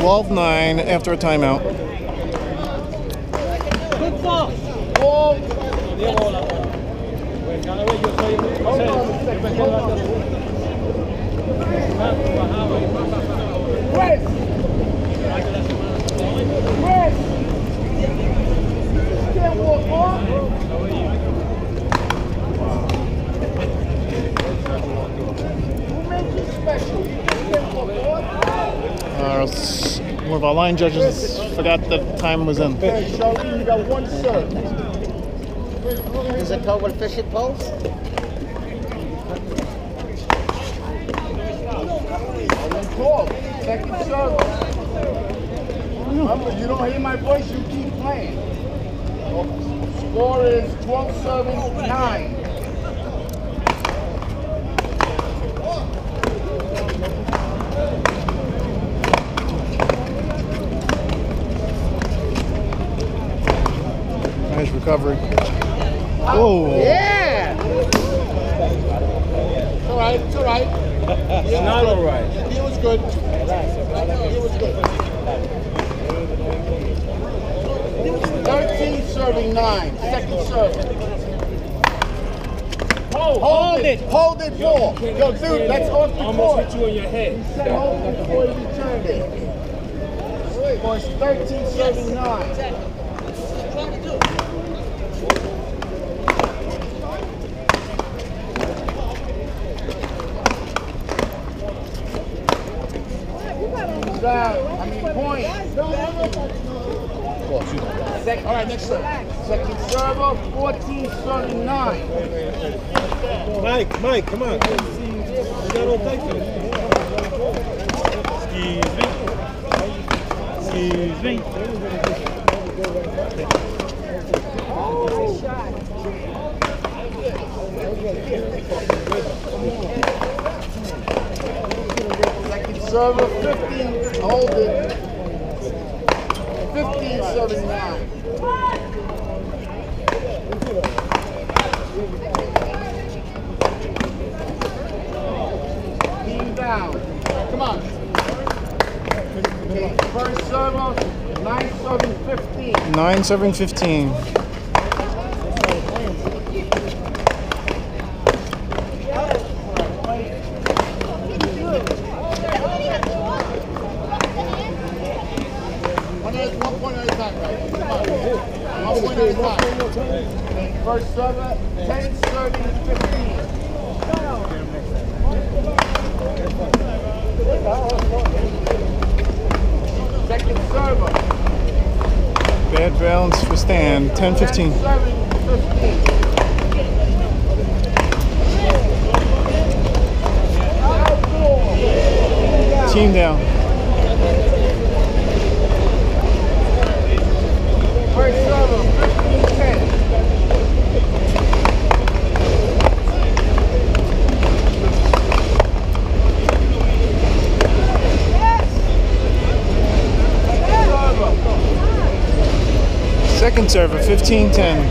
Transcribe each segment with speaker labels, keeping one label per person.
Speaker 1: 12-9 after a timeout.
Speaker 2: Good ball.
Speaker 1: One of our line judges forgot the time was in.
Speaker 3: Okay, Charlene, you got one serve.
Speaker 4: Is it called with fishing poles?
Speaker 3: One call. Second serve. Remember, you don't hear my voice, you keep playing. Score is 12-9.
Speaker 1: Nice recovery. Oh.
Speaker 4: Yeah!
Speaker 3: It's all right, it's all right.
Speaker 2: It's not all right.
Speaker 3: He was good. He was good. 13 serving 9. Second serve. Hold it. Hold it, ball. Yo, dude, that's off the court.
Speaker 2: Almost hit you in your head.
Speaker 3: He said hold it before he returned it. Score is 13 serving 9. Point. All right, next serve. Second server, 14-9.
Speaker 2: Mike, come on. You got no take for this. Excuse me.
Speaker 3: Second server, 15, hold it. 15-9. Team down. Come on. Okay, first server, 9-15.
Speaker 1: 9-7-15.
Speaker 3: First server, 10-15. Second server.
Speaker 1: Bad balance for Stan. 10-15.
Speaker 3: 10-15.
Speaker 1: Team down.
Speaker 3: First server, 15-10.
Speaker 1: Second server, 15-10.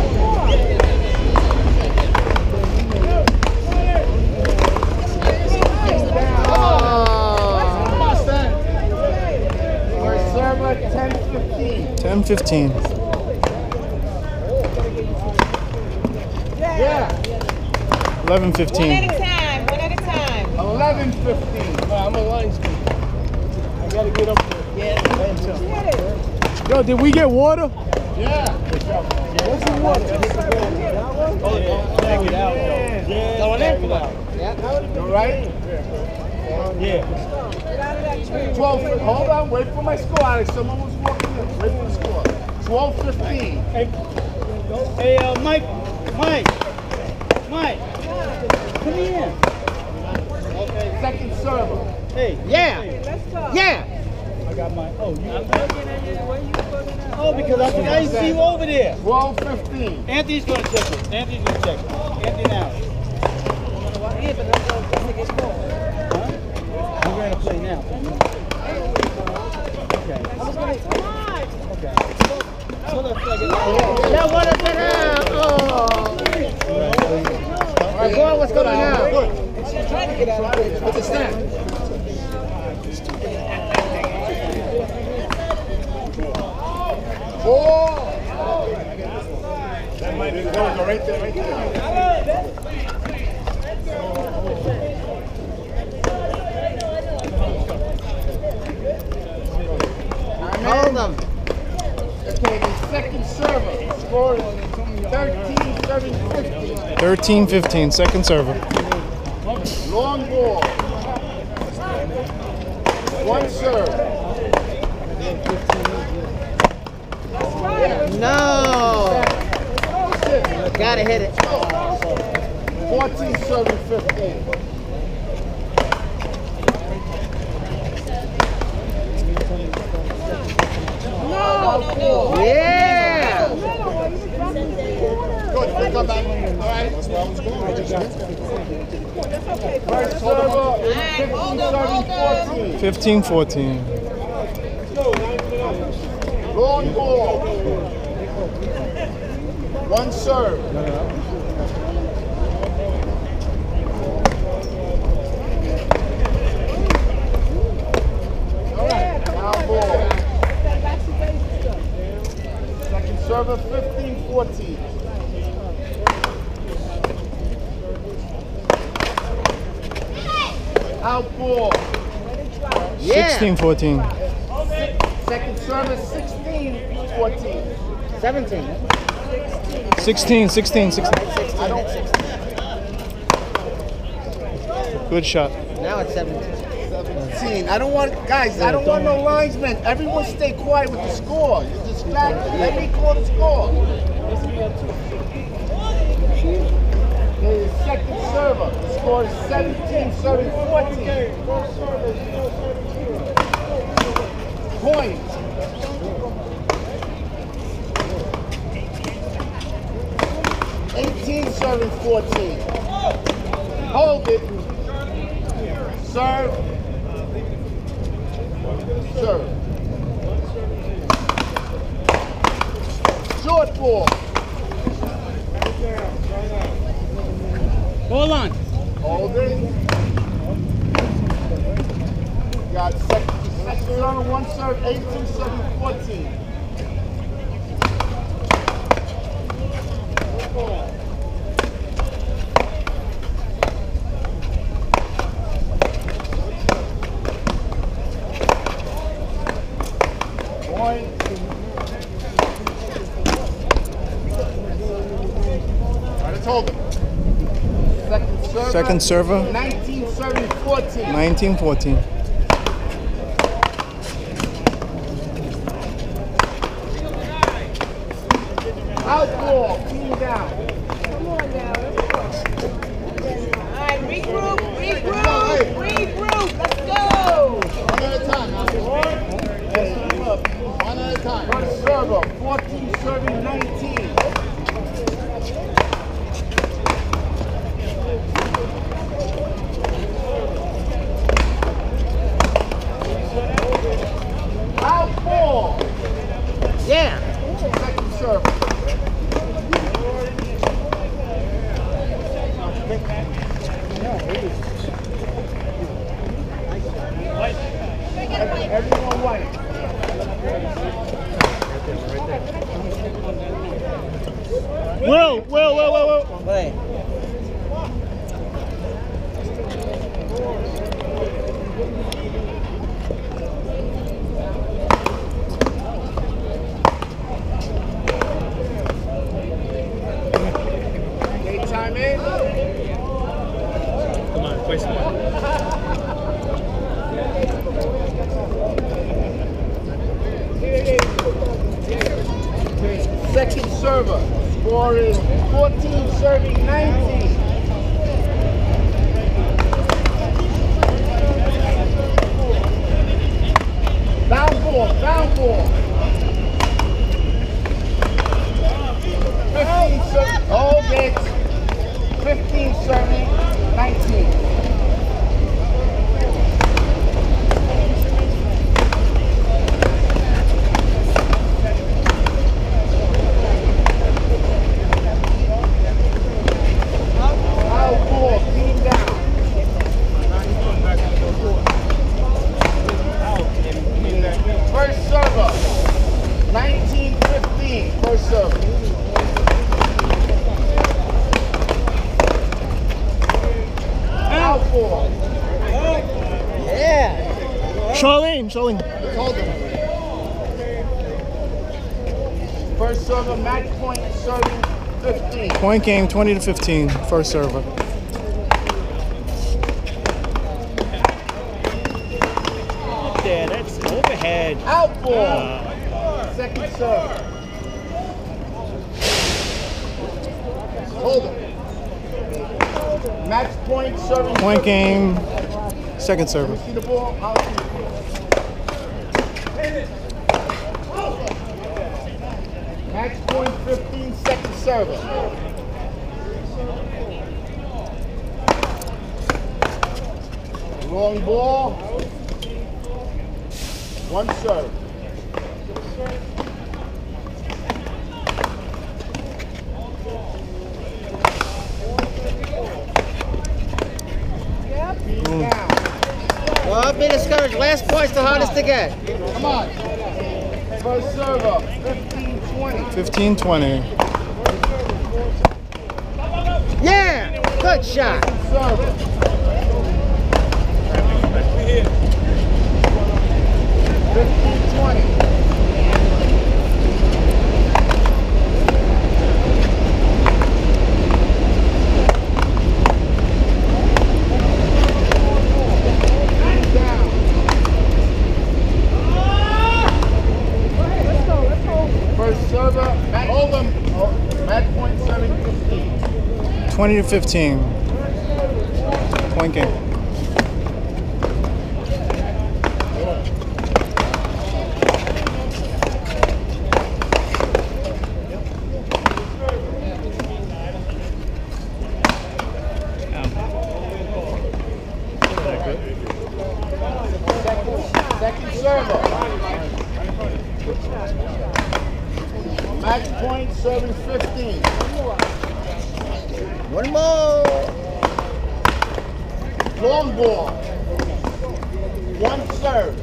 Speaker 3: First server, 10-15.
Speaker 1: 10-15.
Speaker 3: Yeah.
Speaker 1: 11-15.
Speaker 5: One at a time.
Speaker 3: 11-15.
Speaker 2: I'm a line speed. I gotta get up there.
Speaker 1: Yo, did we get water?
Speaker 3: Yeah.
Speaker 2: What's the water? Oh, check it out. Yeah, check it out.
Speaker 3: You right?
Speaker 2: Yeah.
Speaker 3: 12. Hold on. Wait for my score, Alex. Someone was walking in. Wait for the score. 12-15.
Speaker 2: Hey, Mike, come here.
Speaker 3: Second server.
Speaker 2: Hey,
Speaker 4: Yeah! Yeah!
Speaker 2: I got my. Oh, you. Oh, because I didn't see you over there.
Speaker 3: 12-15.
Speaker 2: Anthony's gonna check it. Anthony now. Huh? I'm gonna play now. Okay. Okay. Hold on a second.
Speaker 4: Now what is it now? Oh! All right, boy, what's going on now?
Speaker 3: Trying to get out of it. What's the snap? right there, right there.
Speaker 4: Hold them.
Speaker 3: Okay, the second server. Score is 13-7-50.
Speaker 1: 13-15, second server.
Speaker 3: Long ball. One serve.
Speaker 4: No. Gotta hit it.
Speaker 3: 14-7-15.
Speaker 4: Yeah.
Speaker 3: Good, we'll come back. All right. That's where I was going. I just first server is 15-7-14.
Speaker 1: 15-14.
Speaker 3: Long ball. One serve. All right, now ball. Second server, 15-14. Out ball.
Speaker 4: Yeah.
Speaker 1: 16-14.
Speaker 3: Second server, 16-14.
Speaker 4: 17.
Speaker 1: 16.
Speaker 3: I don't.
Speaker 1: Good shot.
Speaker 4: Now it's 17.
Speaker 3: 17. I don't want, guys, I don't want no linesmen. Everyone stay quiet with the score. You're distracted. Let me call the score. The second server. The score is 17-14. Point. Seven, 14. Hold it. Serve. Serve. Short ball.
Speaker 2: Hold on.
Speaker 3: Hold it. Got second serve, one serve, 18-7-14.
Speaker 1: Second server.
Speaker 3: 19-7-14.
Speaker 1: 19-14.
Speaker 3: Out ball, team down.
Speaker 5: Come on now. All right, regroup. Let's go.
Speaker 3: One at a time. One at a time. First server, 14-19.
Speaker 4: Yeah.
Speaker 3: Second serve. Everyone white.
Speaker 1: Will.
Speaker 4: Wait.
Speaker 3: Time in.
Speaker 2: Come on, play smart.
Speaker 3: Second server. Score is 14-19. Down ball. 15 serve. Hold it. 15-19. Out ball, team down. First server, 19-15. First server.
Speaker 1: Charlene.
Speaker 3: Let's hold him. First server, match point, serving 15.
Speaker 1: Point game, 20-15. First server.
Speaker 2: There, that's overhead.
Speaker 3: Out ball. Second serve. Hold him. Match point, serving
Speaker 1: Point
Speaker 3: 15.
Speaker 1: game, second server.
Speaker 3: See the ball? I'll see it. Match point 15, second server. Long ball. One serve. Down.
Speaker 4: Well, don't be discouraged. Last point's the hardest to get.
Speaker 3: Come on. First server, 15-20.
Speaker 1: 15-20.
Speaker 4: Yeah, good shot.
Speaker 3: Server. 15-20. First server, hold them. Match point, serving 15.
Speaker 1: 20-15. Point game.
Speaker 3: Second server. Match point, serving 15.
Speaker 4: One more.
Speaker 3: Long ball. One serve.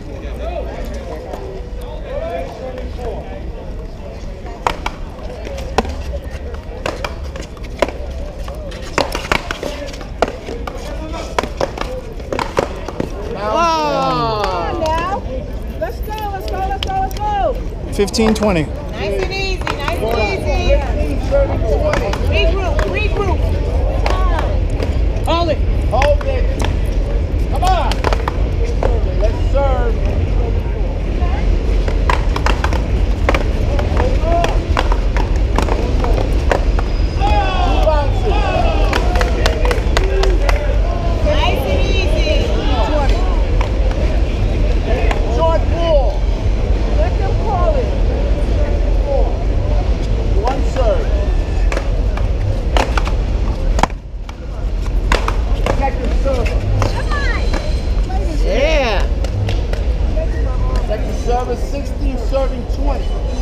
Speaker 4: Oh.
Speaker 5: Now, let's go.
Speaker 1: 15-20.
Speaker 5: Nice and easy, nice and easy.
Speaker 3: 15, serving 20.
Speaker 5: Regroup. Hold it.
Speaker 3: Hold it. Come on. Let's serve. Two bounces.
Speaker 5: Nice and easy.
Speaker 3: Short ball.
Speaker 5: Let them call it.
Speaker 3: One serve. Second serve.
Speaker 5: Come on.
Speaker 4: Yeah.
Speaker 3: Second serve is 16, serving 20.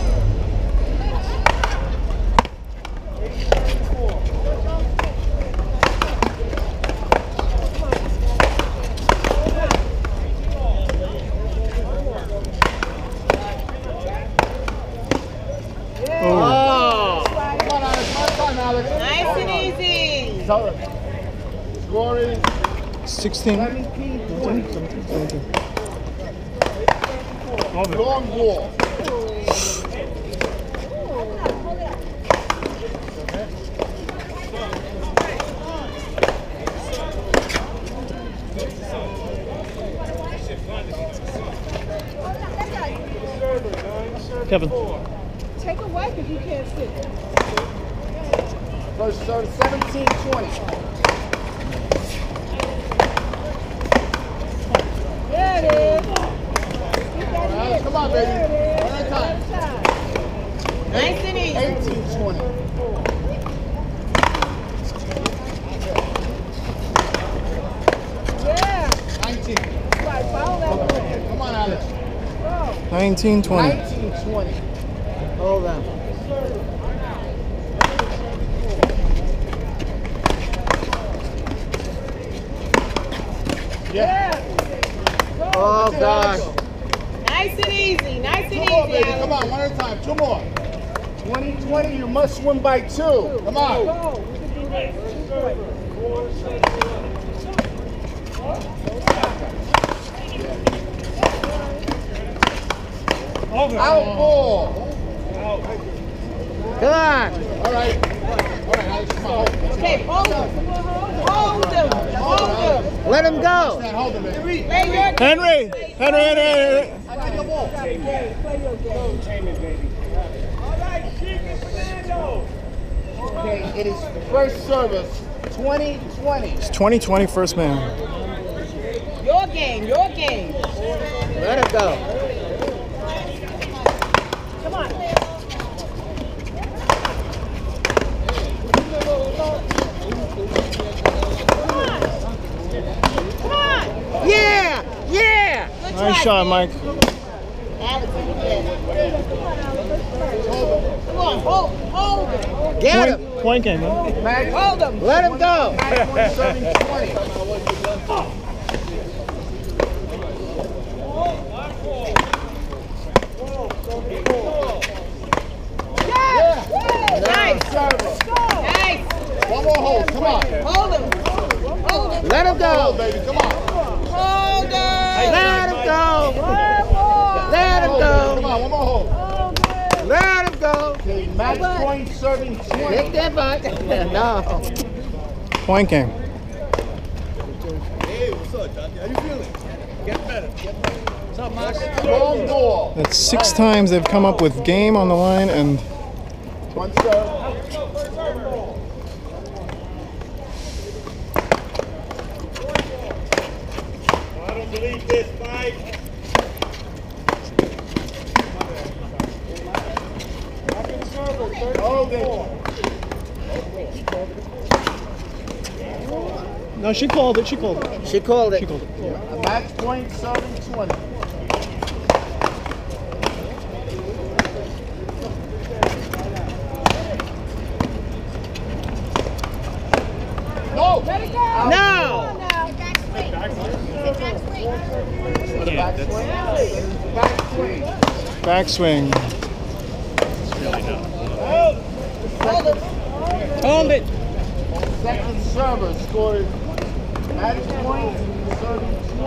Speaker 4: Oh.
Speaker 3: Come on, Alex. My time, Alex.
Speaker 5: Nice and easy.
Speaker 3: Score is
Speaker 1: 16.
Speaker 3: 17. Long ball.
Speaker 1: Kevin.
Speaker 5: Take away because you can't sit.
Speaker 3: First serve 17-20.
Speaker 5: There it is.
Speaker 3: Alex, come on, baby. One at a time.
Speaker 5: Nice and easy.
Speaker 3: 18-20.
Speaker 5: Yeah.
Speaker 3: 19.
Speaker 5: Right, follow that one.
Speaker 3: Come on, Alex.
Speaker 1: 19-20.
Speaker 3: 19-20.
Speaker 4: Hold on.
Speaker 3: Yeah.
Speaker 4: Oh gosh.
Speaker 5: Nice and easy. Nice and
Speaker 3: Two
Speaker 5: easy.
Speaker 3: more, baby.
Speaker 5: Alex.
Speaker 3: Come on, one at a time. Two more. 20-20. You must win by 2. Come on.
Speaker 5: Go. We can do this.
Speaker 3: Out ball.
Speaker 4: Come on.
Speaker 3: All right, Alex, come on.
Speaker 5: Okay, hold him. Hold him. Hold him.
Speaker 4: Let him go.
Speaker 3: Hold him, man.
Speaker 5: Play your game.
Speaker 1: Henry. Henry.
Speaker 3: I got your ball.
Speaker 5: Play your game.
Speaker 3: Okay, it is first service, 2020.
Speaker 1: It's 2020 first man.
Speaker 5: Your game. Your game.
Speaker 4: Let him go.
Speaker 5: Come on. Come on.
Speaker 4: Yeah. Yeah.
Speaker 5: Good
Speaker 1: Nice
Speaker 5: try,
Speaker 1: shot,
Speaker 5: kid.
Speaker 1: Mike.
Speaker 5: Alex, come on, hold him.
Speaker 4: Get him.
Speaker 1: Point game, man.
Speaker 3: Match,
Speaker 5: Hold him.
Speaker 4: Let him go.
Speaker 3: match point serving 20.
Speaker 5: Yes. Nice.
Speaker 3: Service.
Speaker 5: Nice.
Speaker 3: One more hold, come on.
Speaker 5: Hold him. Hold him.
Speaker 4: Let him
Speaker 3: Hold,
Speaker 4: go.
Speaker 3: baby, come on.
Speaker 5: Hold him.
Speaker 4: Let him go.
Speaker 3: Hold,
Speaker 4: Let him
Speaker 3: baby, come
Speaker 4: go.
Speaker 3: on, one more hold.
Speaker 4: Let him go.
Speaker 3: Okay, match point serving 20.
Speaker 4: Kick that butt. No.
Speaker 1: Point game.
Speaker 3: Long ball.
Speaker 1: That's 6 times they've come up with game on the line, and
Speaker 3: One serve.
Speaker 2: I don't believe this, Mike.
Speaker 3: Hold it.
Speaker 1: no, she called it. She called it.
Speaker 4: She called it.
Speaker 1: She called it.
Speaker 3: A match point serving 20. No!
Speaker 5: Let it go.
Speaker 4: No.
Speaker 3: Back swing. Back swing.
Speaker 1: Backswing.
Speaker 5: Hold him.
Speaker 4: Hold it.
Speaker 3: Second server scored match point serving